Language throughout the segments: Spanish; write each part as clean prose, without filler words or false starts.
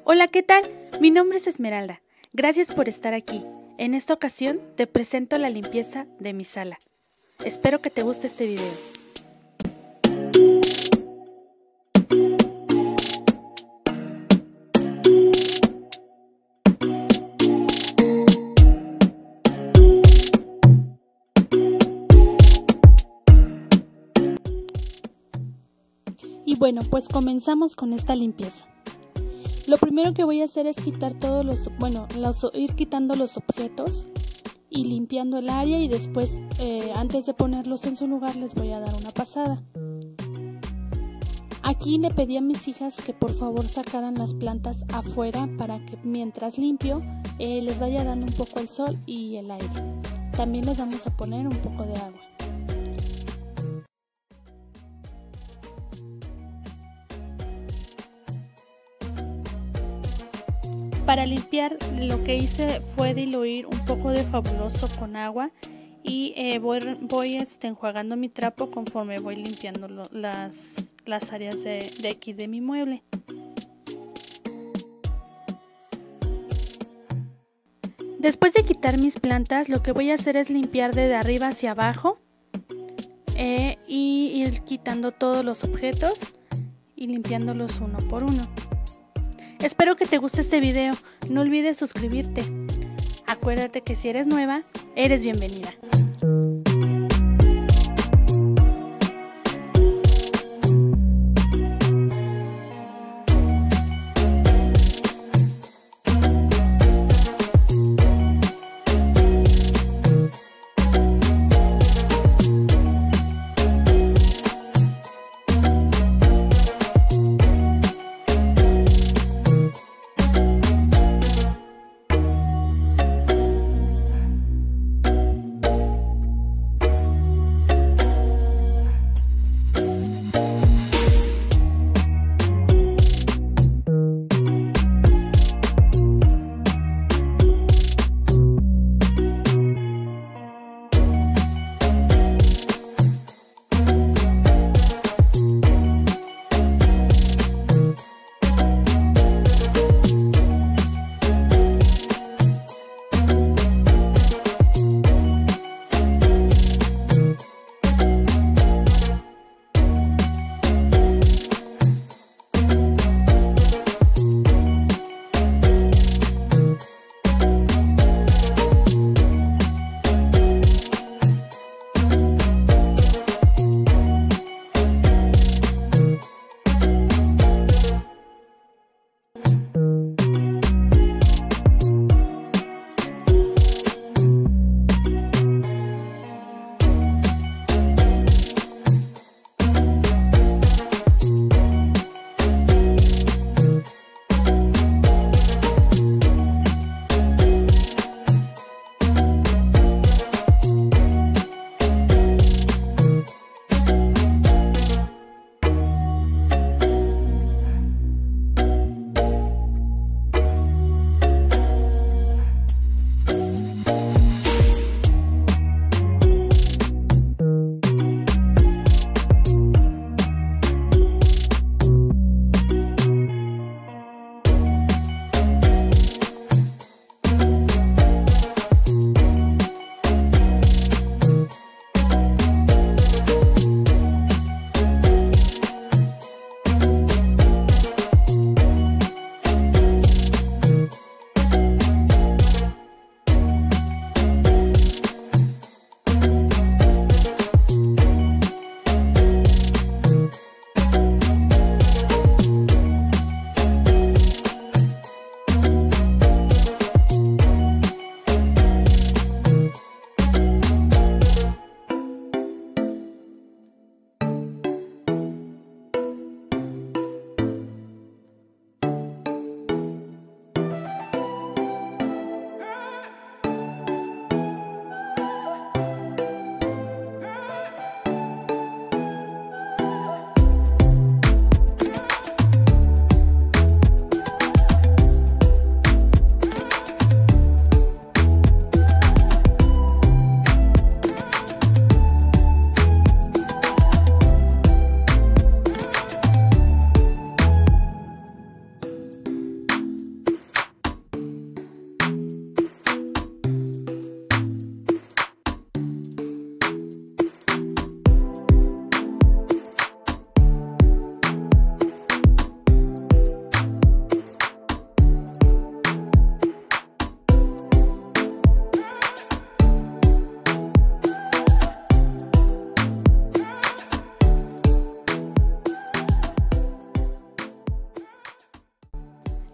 Hola, ¿qué tal? Mi nombre es Esmeralda. Gracias por estar aquí. En esta ocasión te presento la limpieza de mi sala. Espero que te guste este video. Y bueno, pues comenzamos con esta limpieza. Lo primero que voy a hacer es quitar ir quitando los objetos y limpiando el área, y después antes de ponerlos en su lugar les voy a dar una pasada. Aquí le pedí a mis hijas que por favor sacaran las plantas afuera para que mientras limpio les vaya dando un poco el sol y el aire. También les vamos a poner un poco de agua. Para limpiar, lo que hice fue diluir un poco de Fabuloso con agua y voy enjuagando mi trapo conforme voy limpiando las áreas de aquí de mi mueble. Después de quitar mis plantas, lo que voy a hacer es limpiar de arriba hacia abajo y ir quitando todos los objetos y limpiándolos uno por uno. Espero que te guste este video, no olvides suscribirte. Acuérdate que si eres nueva, eres bienvenida.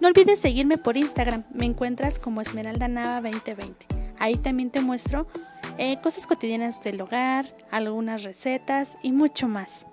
No olvides seguirme por Instagram, me encuentras como Esmeralda Nava 2020. Ahí también te muestro cosas cotidianas del hogar, algunas recetas y mucho más.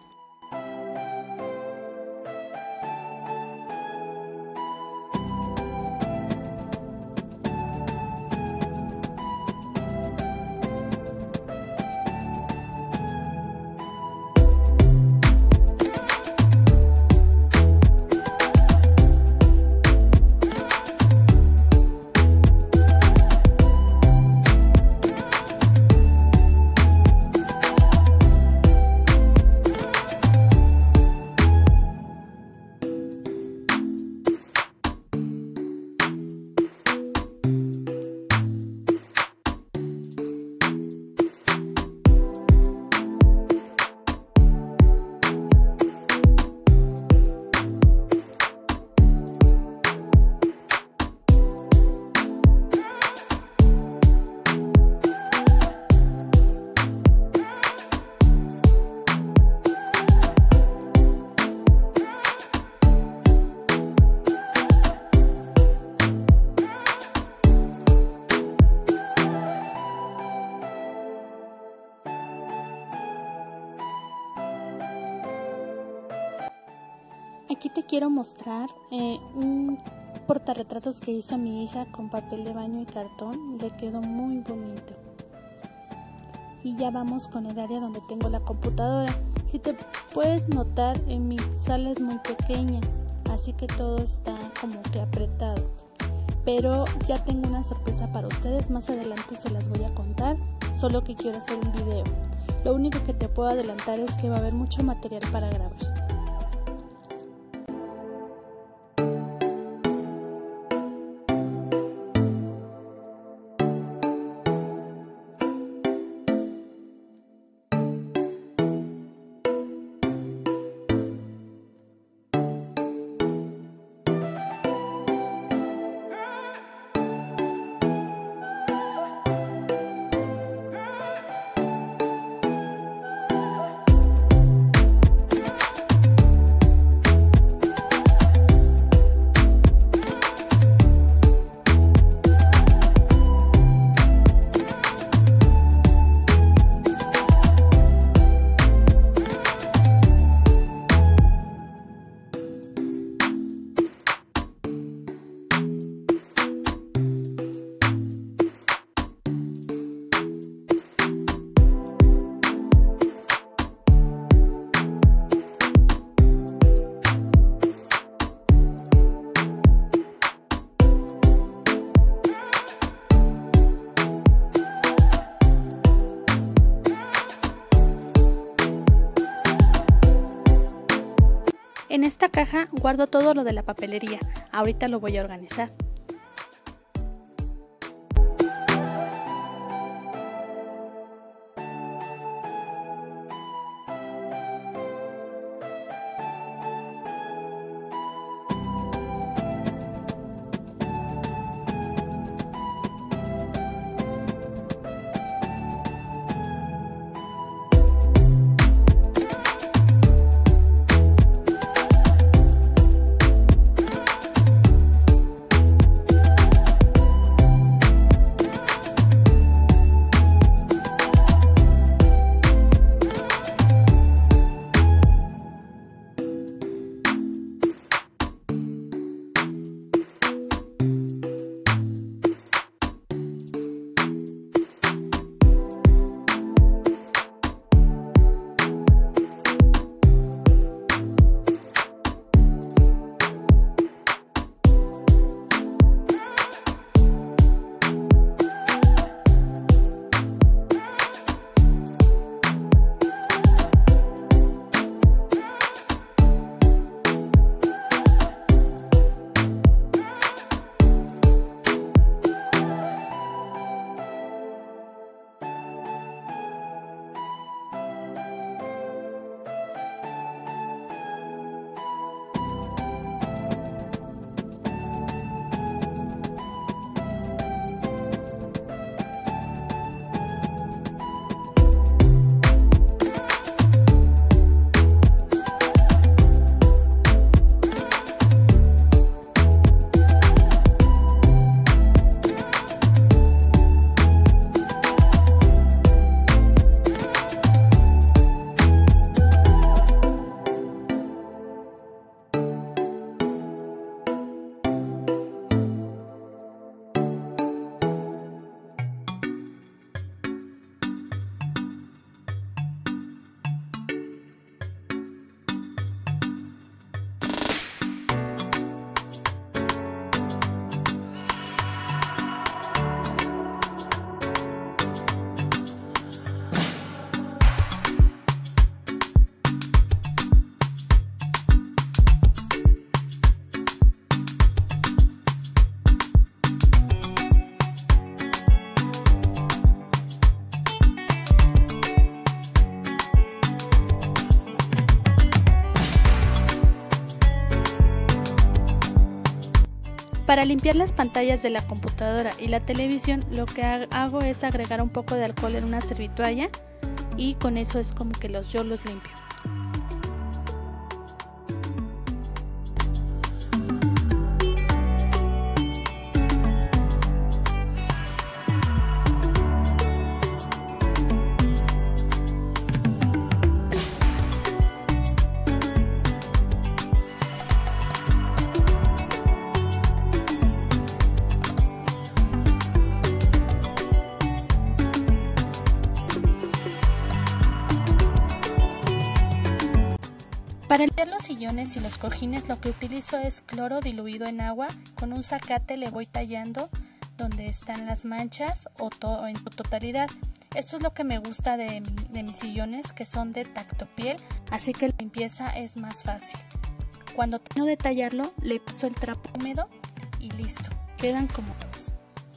Aquí te quiero mostrar un portarretratos que hizo mi hija con papel de baño y cartón. Le quedó muy bonito. Y ya vamos con el área donde tengo la computadora. Si te puedes notar, mi sala es muy pequeña, así que todo está como que apretado. Pero ya tengo una sorpresa para ustedes, más adelante se las voy a contar, solo que quiero hacer un video. Lo único que te puedo adelantar es que va a haber mucho material para grabar. En esta caja guardo todo lo de la papelería, ahorita lo voy a organizar. Para limpiar las pantallas de la computadora y la televisión, lo que hago es agregar un poco de alcohol en una servitoalla y con eso es como que yo los limpio. Para limpiar los sillones y los cojines lo que utilizo es cloro diluido en agua. Con un zacate le voy tallando donde están las manchas o en su totalidad. Esto es lo que me gusta de mis sillones, que son de tactopiel, así que la limpieza es más fácil. Cuando termino de tallarlo le paso el trapo húmedo y listo, quedan como nuevos.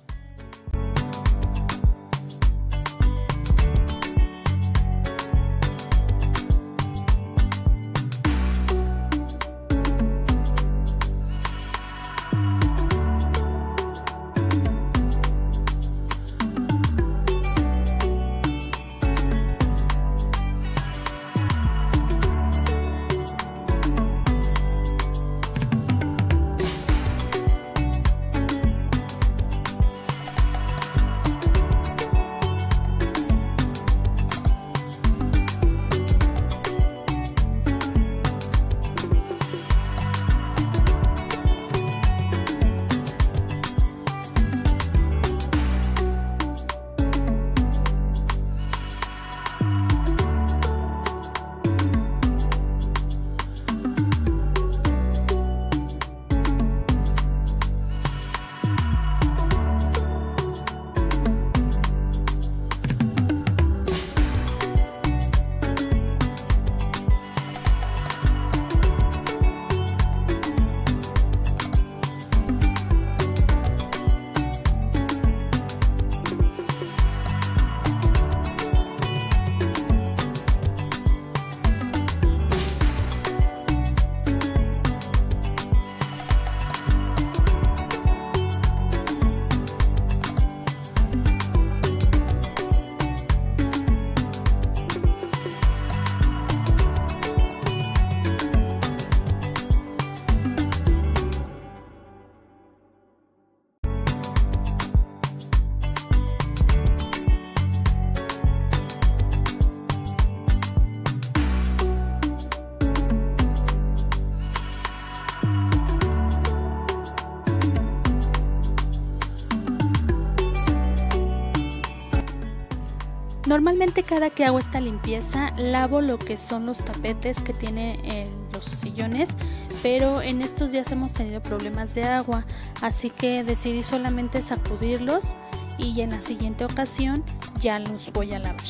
Normalmente cada que hago esta limpieza lavo lo que son los tapetes que tiene los sillones, pero en estos días hemos tenido problemas de agua, así que decidí solamente sacudirlos y en la siguiente ocasión ya los voy a lavar.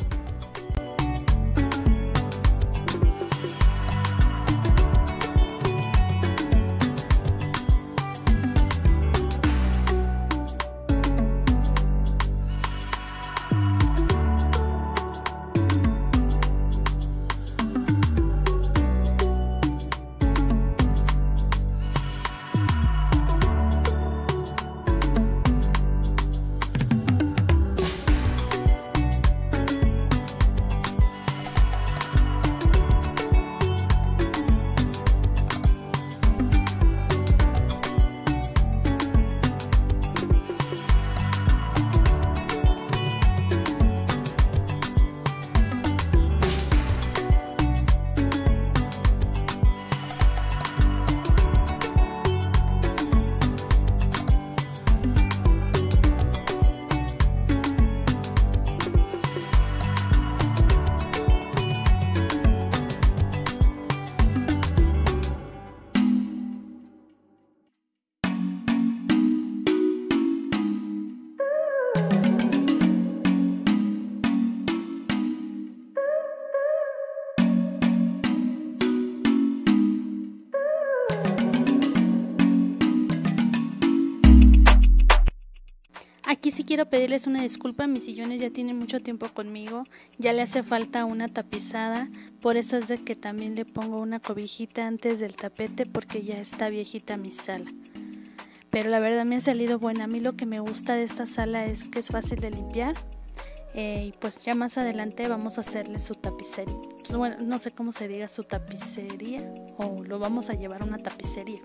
Aquí sí quiero pedirles una disculpa, mis sillones ya tienen mucho tiempo conmigo, ya le hace falta una tapizada, por eso es de que también le pongo una cobijita antes del tapete porque ya está viejita mi sala. pero la verdad me ha salido buena. A mí lo que me gusta de esta sala es que es fácil de limpiar. Y pues ya más adelante vamos a hacerle su tapicería. Pues bueno, no sé cómo se diga, su tapicería, o lo vamos a llevar a una tapicería.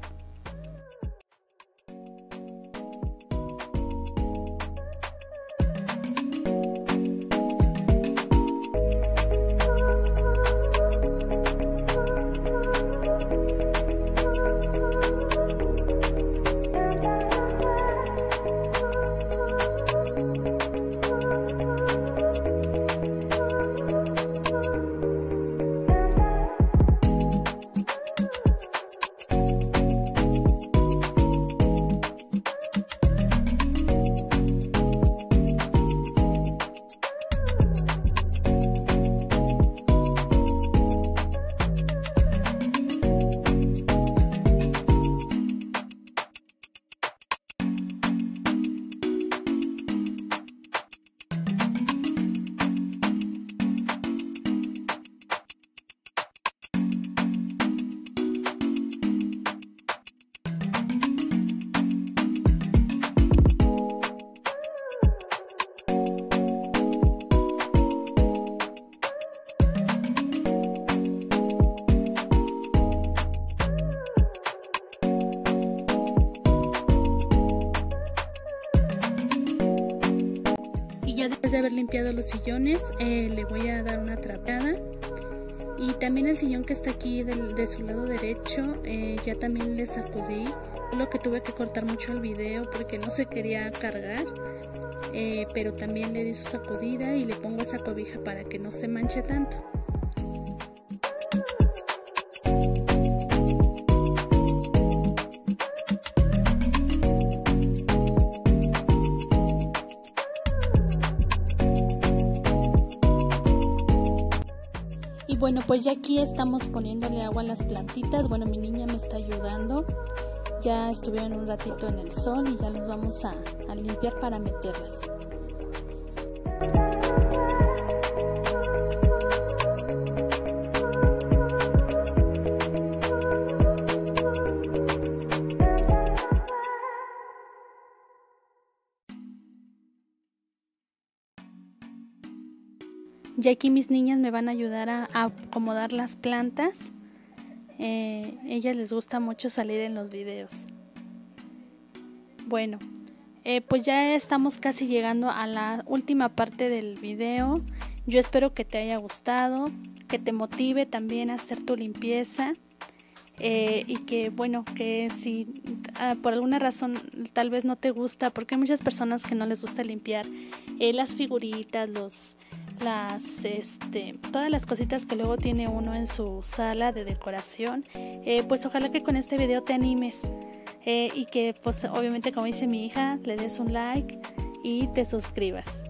Ya después de haber limpiado los sillones, le voy a dar una trapeada. Y también el sillón que está aquí de su lado derecho, ya también le sacudí. Lo que tuve que cortar mucho el video porque no se quería cargar, pero también le di su sacudida y le pongo esa cobija para que no se manche tanto. Bueno, pues ya aquí estamos poniéndole agua a las plantitas. Bueno, mi niña me está ayudando. Ya estuvieron un ratito en el sol y ya los vamos a limpiar para meterlas. Ya aquí mis niñas me van a ayudar a acomodar las plantas. Ellas les gusta mucho salir en los videos. Bueno, pues ya estamos casi llegando a la última parte del video. Yo espero que te haya gustado, que te motive también a hacer tu limpieza. Y que bueno, que si por alguna razón tal vez no te gusta, porque hay muchas personas que no les gusta limpiar las figuritas, todas las cositas que luego tiene uno en su sala de decoración, pues ojalá que con este video te animes y que pues obviamente, como dice mi hija, le des un like y te suscribas.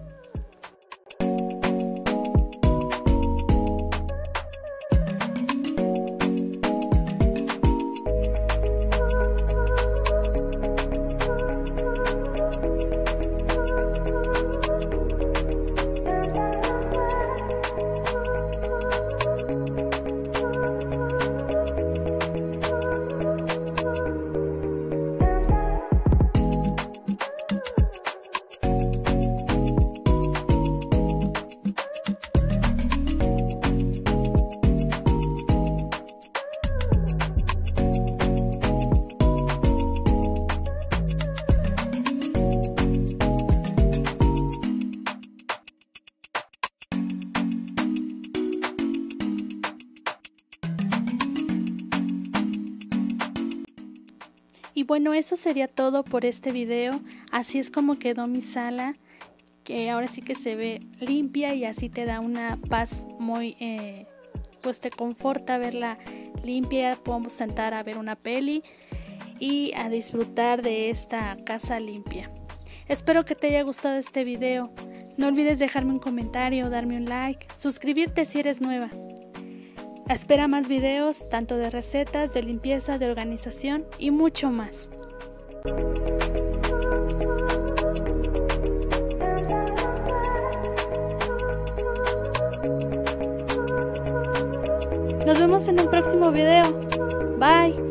Y bueno, eso sería todo por este video. Así es como quedó mi sala, que ahora sí que se ve limpia y así te da una paz muy, pues te conforta verla limpia. Podemos sentar a ver una peli y a disfrutar de esta casa limpia. Espero que te haya gustado este video. No olvides dejarme un comentario, darme un like, suscribirte si eres nueva. Espera más videos, tanto de recetas, de limpieza, de organización y mucho más. Nos vemos en un próximo video. Bye.